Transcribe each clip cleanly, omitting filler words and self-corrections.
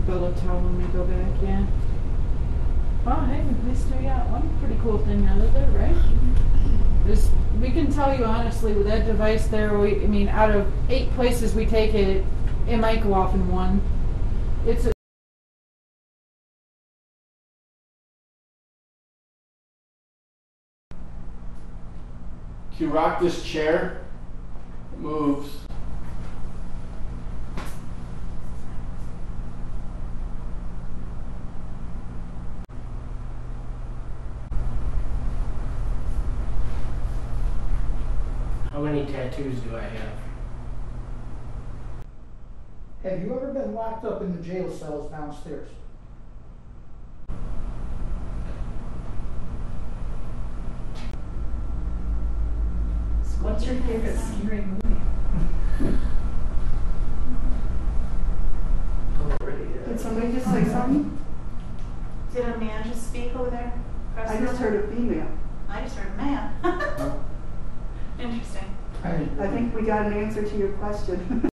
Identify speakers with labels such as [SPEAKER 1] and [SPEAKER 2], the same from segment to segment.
[SPEAKER 1] Bella tell when we go back, yeah. Oh, hey, we still got one pretty cool thing out of it, right? We can tell you honestly, with that device there, I mean, out of 8 places we take it, it might go off in 1. It's a
[SPEAKER 2] If you rock this chair, it moves.
[SPEAKER 3] How many tattoos do I have?
[SPEAKER 4] Have you ever been locked up in the jail cells downstairs?
[SPEAKER 5] What's your favorite scary movie?
[SPEAKER 6] Did somebody just say something?
[SPEAKER 5] Did a man just speak over there?
[SPEAKER 6] I just heard a female.
[SPEAKER 5] I just heard a man. Interesting.
[SPEAKER 6] I think we got an answer to your question.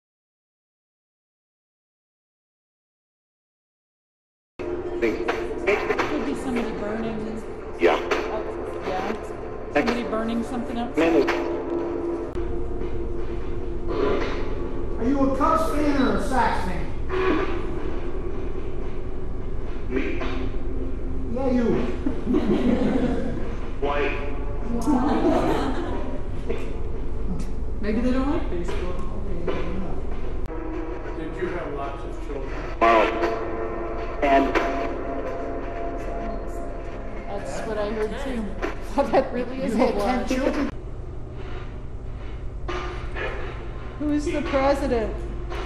[SPEAKER 1] could be somebody burning.
[SPEAKER 7] Yeah.
[SPEAKER 1] Yeah. Somebody burning something up.
[SPEAKER 4] Are you a Cubs fan or a Sox fan?
[SPEAKER 7] Me.
[SPEAKER 4] Yeah, you.
[SPEAKER 7] White.
[SPEAKER 1] Maybe they don't like baseball.
[SPEAKER 2] Did you have lots of children?
[SPEAKER 7] And
[SPEAKER 1] That's what I heard too. Oh, that really is
[SPEAKER 4] You
[SPEAKER 1] a
[SPEAKER 4] had 10
[SPEAKER 1] lot.
[SPEAKER 4] children?
[SPEAKER 1] Who's the president?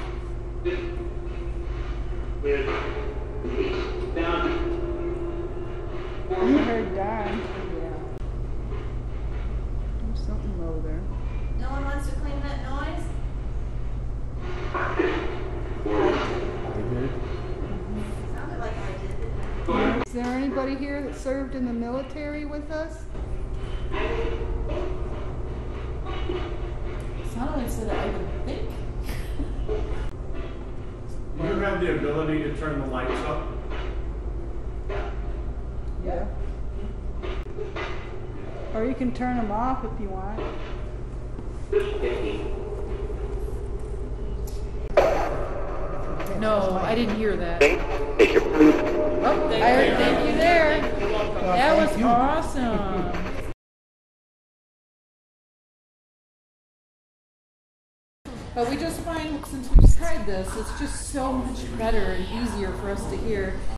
[SPEAKER 1] I heard Don.
[SPEAKER 6] There's something low there.
[SPEAKER 5] No one wants to clean that noise? Sounded like I did.
[SPEAKER 6] Is there anybody here that served in the military with us?
[SPEAKER 1] Sounded like said I would think.
[SPEAKER 2] Do you have the ability to turn the lights up?
[SPEAKER 6] Yeah. Or you can turn them off if you want.
[SPEAKER 1] No, I didn't hear that.
[SPEAKER 7] take your
[SPEAKER 1] Oh, I heard thank you there. That was
[SPEAKER 4] Thank you.
[SPEAKER 1] awesome. But we just find, since we've tried this, it's just so much better and easier for us to hear.